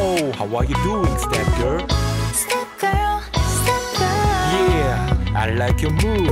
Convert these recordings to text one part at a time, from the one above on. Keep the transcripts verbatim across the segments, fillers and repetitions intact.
know. How are you doing, step girl? Step girl, step girl. Yeah, I like your move.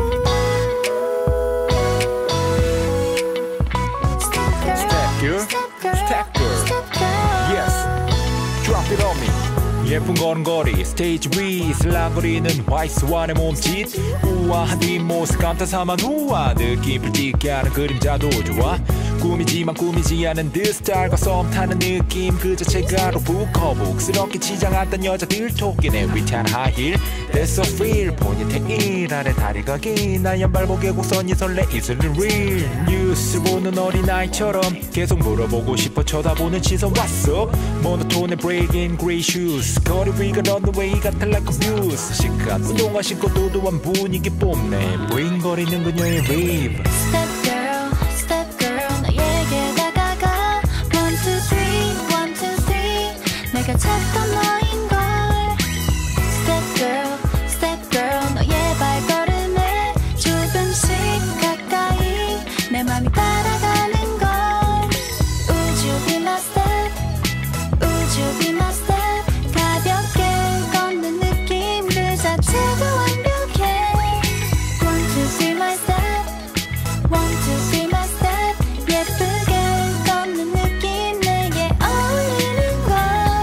Step girl, Step girl, step girl, step girl. step girl. Yes, drop it on me. 예쁜 걸음걸이 스테이지 위 슬랑거리는 화이트스완의 몸짓 우아한 뒷모습 감탄사만 우아 느낌을 띠게 하는 그림자도 좋아 꿈이지만 꿈이지 않은 듯 스타일과 썸 타는 느낌 그 자체가 로북커북스럽게 치장 않던 여자들 토끼네 위태한 하이힐 That's so real 포니테일 아래 다리가 긴 하얀 발목에 곡선이 설레 이슬은 real 뉴스 보는 어린아이처럼 계속 물어보고 싶어 쳐다보는 시선 What's up 모노톤의 breaking grey shoes 거리 위가 런웨이 같아 like a muse 시크한 운동화 신고 도도한 분위기 뽐내 브링거리는 그녀의 rave Step girl, step girl. 나에게 다가가 One two three, one two three. 내가 찾던 너인걸. Step girl, step girl. 너의 발걸음에 조금씩 가까이 내 맘이 따라가는걸. Would you be my step? Would you be my step? 가볍게 걷는 느낌 그 자체가 완벽해. Want to see my step? Want to see my step? 예쁘게 걷는 느낌 내게 어울리는걸.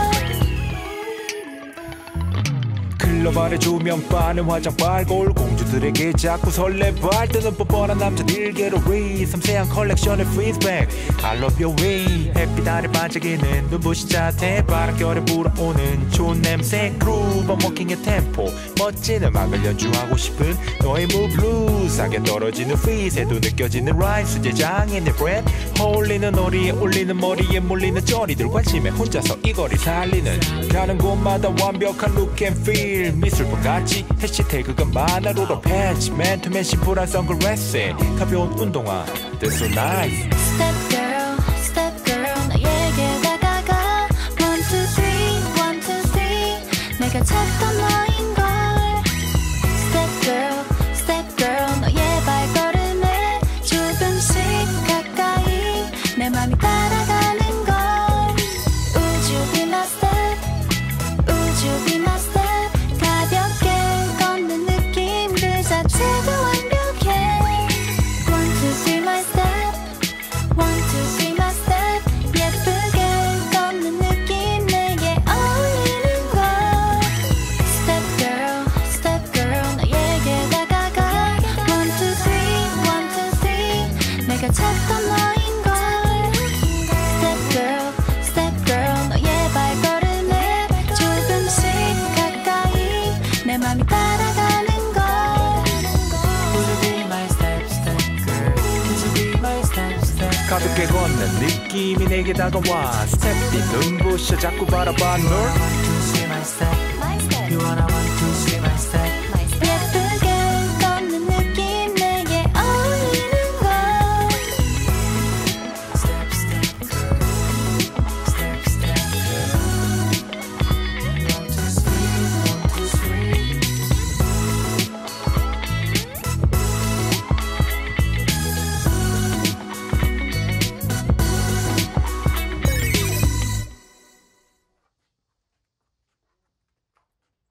클럽 아래 조명 빠는 화장 발골 공주들에게 자꾸 설레발 뜨는 뻔뻔한 남자들게로 위 섬세한 컬렉션의 피드백 I love your way 햇빛 아래 반짝이는 눈부신 자태 바람결에 불어오는 좋은 냄새 그루브 워킹의 템포 멋진 음악을 연주하고 싶은 너의 move loose 싸게 떨어지는 feet에도 느껴지는 rhyme 수제 장인의 브랜드 홀리는 허리에 올리는 머리에 몰리는 쩌리들 관심에 혼자서 이 거리 살리는 가는 곳마다 완벽한 look and feel 미술품 같이 해시태그가 많아 로로 팬츠 맨투맨 심플한 선글라스에 가벼운 운동화 That's so nice Step girl, step girl. 나에게 다가가 One two three, one two three. 내가 찾던 너인걸. Step girl, step girl. 너의 발걸음에 조금씩 가까이 내 맘이 따라가는걸. Would you be my step? Would you be my step? 가볍게 걷는 느낌 그 자체가 완벽해. Want to see my step? Want to see my step? 예쁘게 걷는 느낌 내게 어울리는걸. Step girl, step girl. 너에게 다가가 One two three, one two three. 내가 찾던 너인걸. Step girl, step girl. 너의 발걸음에 조금씩 가까이 내 맘이 따라가는걸. Would you be my step, step girl? Would you be my step, step girl? 가볍게 걷는 느낌이 내게 다가와 스텝 뒤 눈부셔 자꾸 바라봐 널 Want to see my step? My step. You wanna